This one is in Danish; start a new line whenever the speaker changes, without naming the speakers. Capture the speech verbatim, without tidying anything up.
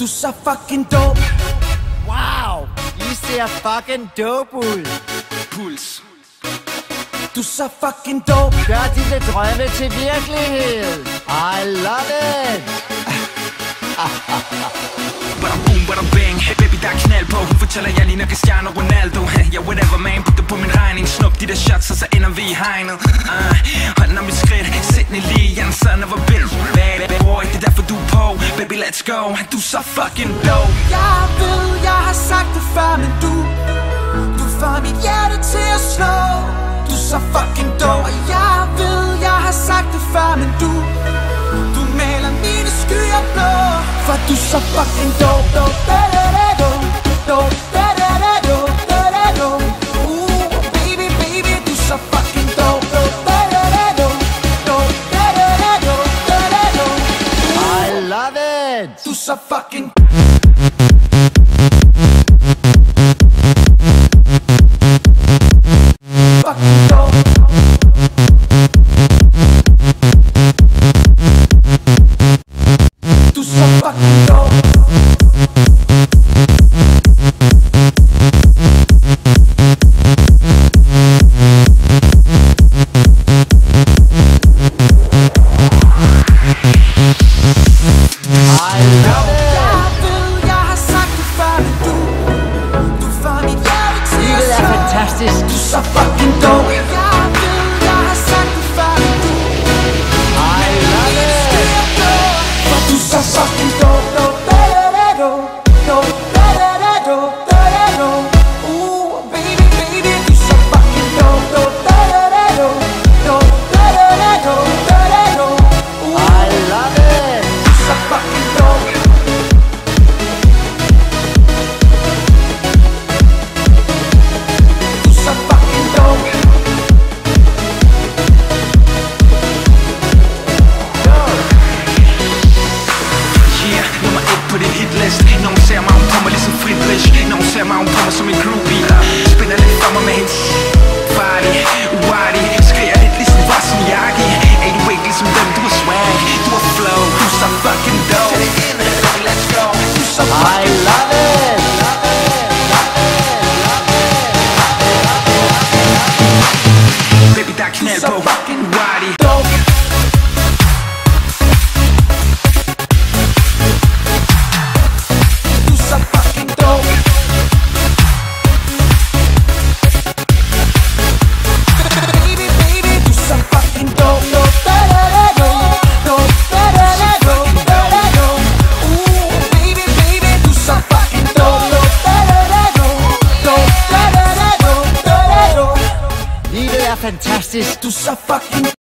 Du så fucking dope.
Wow, I ser fucking dope ud.
Puls. Du så fucking dope.
Gør dine drømme til virkelighed. I love it.
Bada boom, bada bang, hey baby, der er knald på. Hun fortæller, jeg ligner Cristiano Ronaldo. Ja, yeah, whatever man, put det på min regning. Snup de der shots, og så ender vi i hegnet. uh, Hånden om mit skridt, sæt den lige. Jeg er sådan of a bitch. Bad boy, det er derfor du er på. Baby, let's go, du er så fucking dope.
Jeg ved, jeg har sagt det før, men du Du får mit hjerte til at slå. Du så fucking dope. Og jeg ved, jeg har sagt det før, men du Du maler mine skyer blå. For du så fucking dope, dope, dope, dope, dope, dope, dope, dope, dope. Uh, baby, baby, du så fucking dope, dope, dope, dope, dope, dope, dope, dope.
I love it.
Du så fucking fucking dope. Du så fucking dope.
Fantastisk.
Du så fucking dope. Jeg ved, jeg har sagt det før, men du
I love it.
For du så fucking dope, dope, dope, dope, dope, dope, dope. Uh, baby, baby, du så fucking dope, dope, dope, dope, dope, dope. Uh,
I love it.
du så fucking dope. Du så fucking dope.
Yeah, nummer et på din hitlist. Når hun ser mig, hun kommer ligesom Friedrich. Når hun ser mig, hun kommer som en groupie. Spinner lidt for mig med hendes farlig, uartig. Skriger lidt ligesom Wozniacki. Ey, du er ikke ligesom dem, du er swag. Du er flow, du er så fucking dope. Let's go, du er så
I
fucking
love it.
baby, der er knald på. Uartig.
Dope. Du så fucking dope. Baby, baby, du så fucking dope. Dope, dope, dope, dope. Uh, baby, baby, du så fucking dope. Dope, dope, dope, dope.
Livet er fantastisk.
Du så fucking